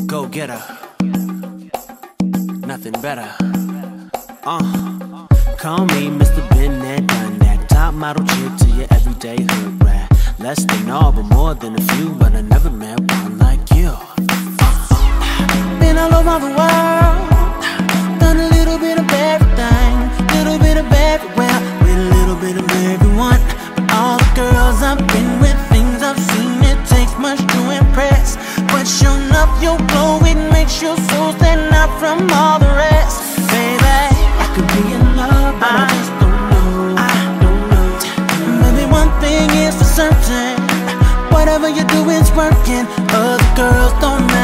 Go getter, nothing better. Call me Mr. Been there, done that. Top model chick to your everyday hood rat. Less than all, but more than a few. But I never met one like you. Been all over the world, done a little bit of everything, little bit of everywhere, with a little bit of everyone. But all the girls I've been with, things I've seen, it takes much to impress. But sure enough, your glow, it makes your soul stand out from all the rest. Baby, I could be in love, but I just don't know. I don't know. Maybe one thing is for certain, whatever you do is working. Other girls don't matter.